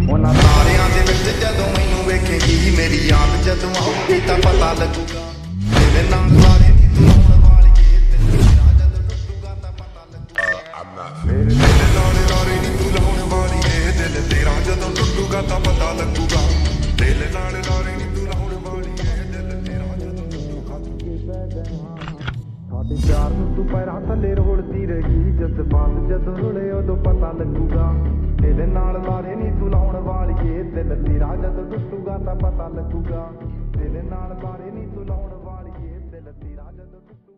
ਉਹਨਾਂ ਤਾਰਿਆਂ ਦੇ ਵਿੱਚ ਜਦੋਂ ਮੈਨੂੰ ਵੇਖੇਗੀ ਮੇਰੀ ਯਾਦ ਜਦੋਂ ਆਊਗੀ ਤਾਂ ਪਤਾ ਲੱਗੂਗਾ ਤੇਰੇ ਨਾਲ ਸਾਰੇ ਨੀ ਤੂੰ ਲਾਉਣ ਵਾਲੀਏ ਦਿਲ ਮੇਰਾ ਜਦੋਂ ਟੁੱਟੂਗਾ ਤਾਂ ਪਤਾ ਲੱਗੂਗਾ ਮੇਰੇ ਦਿਲ ਨਾਲ ਸਾਰੇ ਨੀ ਤੂੰ ਲਾਉਣ ਵਾਲੀਏ ਦਿਲ ਤੇਰਾ ਜਦੋਂ ਟੁੱਟੂਗਾ ਤਾਂ ਪਤਾ ਲੱਗੂਗਾ ਦਿਲ ਨਾਲ ਸਾਰੇ ਨੀ ਤੂੰ ਲਾਉਣ ਵਾਲੀਏ ਦਿਲ ਤੇਰਾ ਜਦੋਂ ਟੁੱਟੂਗਾ ਸਾਡੇ ਪਿਆਰ ਨੂੰ ਤੂੰ ਪੈਰਾਂ ਥੱਲੇ ਰੋਲਦੀ ਰਹੀ ਜਜ਼ਬਾਤ ਜਦੋਂ ਰੁਲੇ ਉਦੋਂ ਪਤਾ ਲੱਗੂਗਾ ਦਿਲ ਨਾਲ ਲਾਰੇ ਨੀ ਤੂੰ ਲਾਉਣ ਵਾਲੀਏ ਦਿਲ ਤੇਰਾ ਜਦੋਂ ਟੁੱਟੂਗਾ ਤਾਂ ਪਤਾ ਲੱਗੂਗਾ ਦਿਲ ਨਾਲ ਲਾਰੇ ਨੀ ਤੂੰ ਲਾਉਣ ਵਾਲੀਏ ਦਿਲ ਤੇਰਾ ਜਦੋਂ ਟੁੱਟੂਗਾ